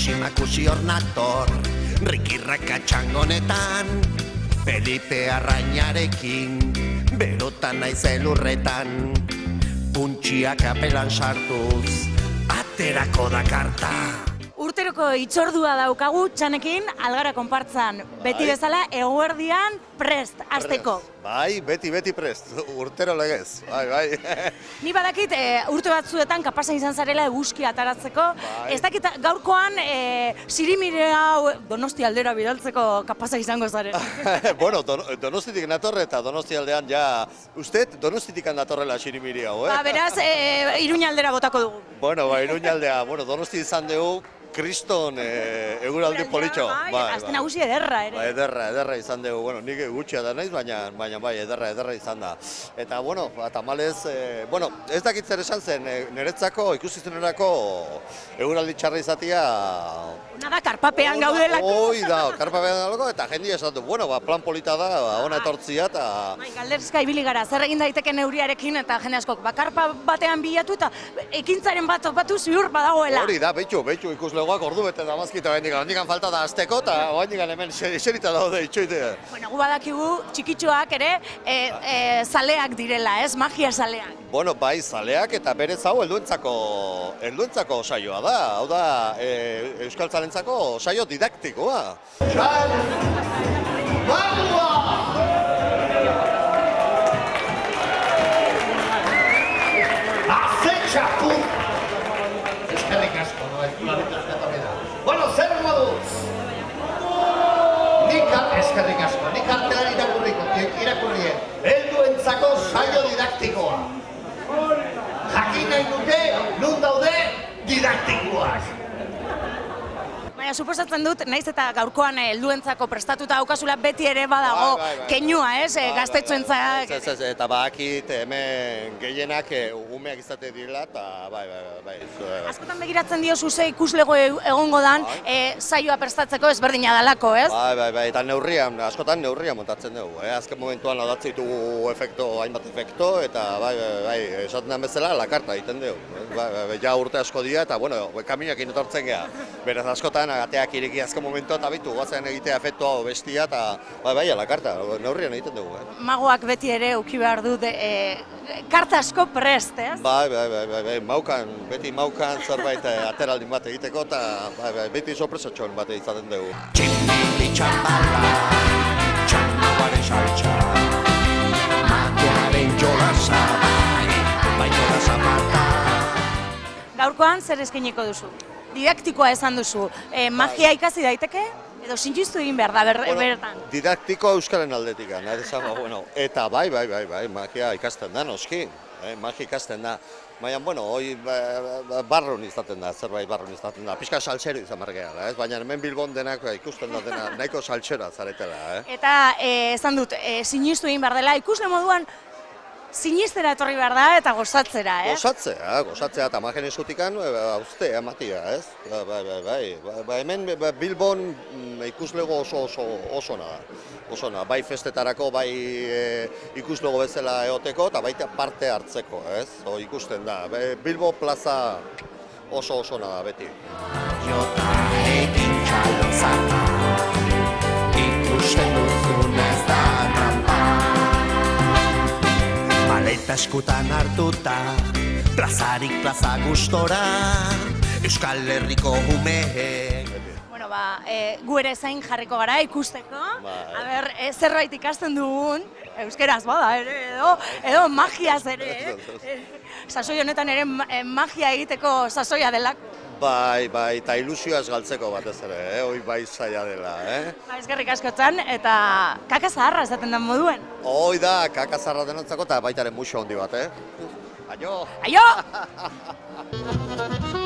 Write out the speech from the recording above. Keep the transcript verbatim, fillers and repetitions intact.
Makusi hor nator, rikirraka txangonetan, Felipe Arrainarekin, berotan naiz elurretan, puntxiak apelan sartuz, aterako da karta. Urteroko itzordua daukagu txanekin Algara konpartzan. Beti bezala eguerdian prest, hasteko. Bai, beti, beti prest. Urtero legez. Bai, bai. Ni badakit urte batzuetan kapasa izan zarela eguzki ataratzeko. Ez dakit gaurkoan sirimire hau Donosti aldera bidaltzeko kapasa izango zaren. Bueno, Donostitik natorre eta Donosti aldean ja, usted Donostitik natorrela sirimire hau, eh? Ba, beraz, Iruña aldera botako dugu. Bueno, ba, Iruña aldea, bueno, Donosti izan dugu, kriston eguraldi politxo. Azte nagusi ederra, ere. Ederra, ederra izan dugu, bueno, nik gutxia da naiz, baina bai, ederra, ederra izan da. Eta, bueno, tamalez, bueno, ez dakit zer esan zen, niretzako, ikusizenerako eguraldi txarra izatea... Ona da, karpapean gaudelako. Hoi da, karpapean gaudelako, eta jendia esan du, bueno, plan polita da, ona etortzia, eta... Galderzka ibili gara, zer egin daiteke neuriarekin, eta jende askok, karpa batean bilatu, eta ekintzaren bat batu ziur badagoela. Hori da, betxu, betxu ikuslegoak ordu bete da mazkita bendikan, handikan falta da azteko, eta handikan hemen eserita daude itxoitea. Bueno, gu badakigu txikitxoak ere zaleak direla, ez? Magia zaleak. Bueno, bai, zaleak eta berez hau helduentzako helduentzako saioa da, hau da euskaltzalentzako saio didaktikoa. Txal! Bagua! Azetxatu! Eskerrik asko, no? Bueno, zer moduz? Nik eskerrik asko, nik artelan irakurrien. Helduentzako saio didaktikoa. Jakin nahi nuke, nun daude didaktikoak. Baina, suposatzen dut, naiz eta gaurkoan helduentzako prestatuta daukazula beti ere badago keinua, ez, gaztetxoentzak. Eta badakit hemen gehienak umeak izate direla, eta bai, bai, bai. Askotan begiratzen dio zuze ikuslego egongo dan saioa prestatzeko ezberdina dalako, ez? Bai, bai, bai, eta neurrian, askotan neurrian montatzen dugu. Azken momentuan laudatzen ditugu efekto, hainbat efekto, eta bai, bai, bai, esaten den bezala, lakarta egiten dugu. Ja urte asko dira, eta, bueno, kaminak inotortzen geha. Beraz, askotan, ateak ireki azken momentu eta bitu, guazen egitea efektu hau bestia, eta bai, bai, ala karta, neurrian egiten dugu. Magoak beti ere uki behar dut karta asko prest, ez? Bai, bai, bai, bai, maukan, beti maukan zerbait ateraldin bat egiteko, eta bai, bai, beti sorpresatxoan bat izaten dugu. Tximili txambala, txambabaren saltxa, matearen jolasa, bai jolasa mata. Gaurkoan zer eskainiko duzu? Didaktikoa esan duzu, magia ikasi daiteke? Edo sintxuztu egin behar da bertan? Didaktikoa euskaren aldetik, eta bai, bai, bai, bai, magia ikasten da, noski, magia ikasten da. Baina, bueno, hoi barron izaten da, zerbait barron izaten da, pixka saltxero izan margeala, ez? Baina hemen Bilbon denak ikusten da dena, nahiko saltxera zaretela, eh? Eta, esan dut, sintxuztu egin behar dela, ikusle moduan, sinistera etorri behar da eta gozatzera, ez? Gozatzea, gozatzea eta magen esutikan hauztea ematia, ez? Bai, bai, bai. Hemen Bilbon ikuslego oso oso da. Oso na, bai festetarako, bai ikuslego bezala eoteko eta baita parte hartzeko, ez? Ikusten da. Bilbo plaza oso oso da beti. Jota egin txalozata, ikusten duzun ez da trampa. Maleta eskutan hartuta, plazarik plaza gustora, Euskal Herriko umeek. Bueno, ba, gu ere zain jarriko gara ikusteko. A ber, zerbait ikasten dugun, euskeraz bada ere, edo magiaz ere. Sasoi honetan ere magia egiteko sasoia delako. Bai, bai, eta ilusioaz galtzeko batez ere, hoi bai zaila dela, eh? Ba, eskerrik askotan, eta kaka zaharra esaten den moduen. Hoi da, kaka zaharra denontzako eta baitaren muxo handi bat, eh? Aio! Aio!